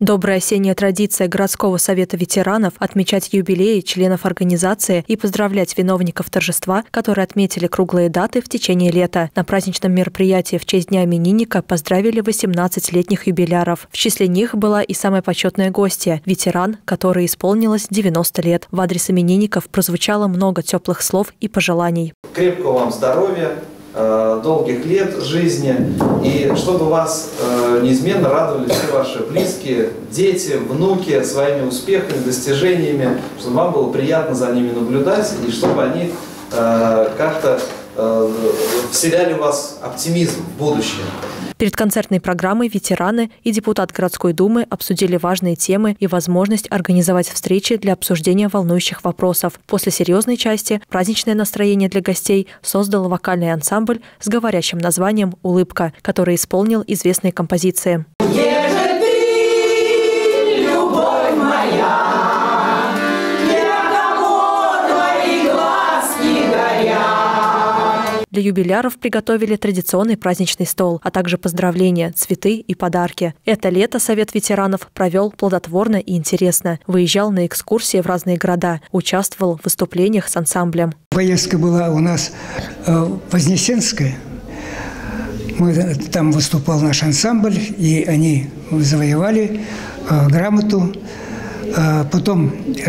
Добрая осенняя традиция городского совета ветеранов отмечать юбилеи членов организации и поздравлять виновников торжества, которые отметили круглые даты в течение лета. На праздничном мероприятии в честь Дня именинника поздравили 18-летних юбиляров. В числе них была и самая почетная гостья – ветеран, которой исполнилось 90 лет. В адрес именинников прозвучало много теплых слов и пожеланий. Крепкого вам здоровья, долгих лет жизни, и чтобы вас неизменно радовали все ваши близкие, дети, внуки своими успехами, достижениями, чтобы вам было приятно за ними наблюдать, и чтобы они как-то вселяли в вас оптимизм в будущее. Перед концертной программой ветераны и депутат городской думы обсудили важные темы и возможность организовать встречи для обсуждения волнующих вопросов. После серьезной части праздничное настроение для гостей создал вокальный ансамбль с говорящим названием «Улыбка», который исполнил известные композиции. Для юбиляров приготовили традиционный праздничный стол, а также поздравления, цветы и подарки. Это лето Совет ветеранов провел плодотворно и интересно. Выезжал на экскурсии в разные города, участвовал в выступлениях с ансамблем. Поездка была у нас Вознесенская. Там выступал наш ансамбль, и они завоевали грамоту. Потом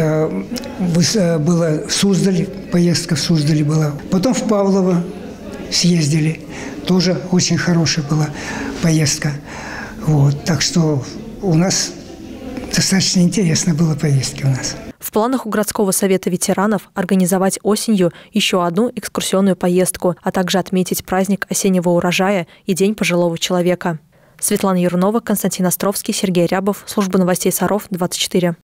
была Суздаль, поездка в Суздаль была. Потом в Павлово съездили. Тоже очень хорошая была поездка. Вот. Так что у нас достаточно интересно было поездки у нас. В планах у городского совета ветеранов организовать осенью еще одну экскурсионную поездку, а также отметить праздник осеннего урожая и День пожилого человека. Светлана Юрнова, Константин Островский, Сергей Рябов. Служба новостей Саров, 24.